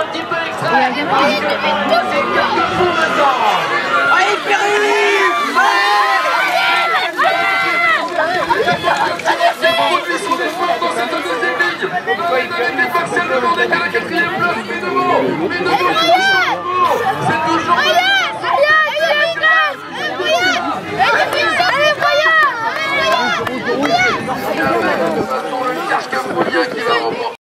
un petit peu extrait. C'est Carrefour maintenant. Allez, Pierre-Yves! Son effort dans cette deuxième ligne. Il n'est pas seulement d'être à la quatrième place, mais devant c'est toujours le casque qui va remporter.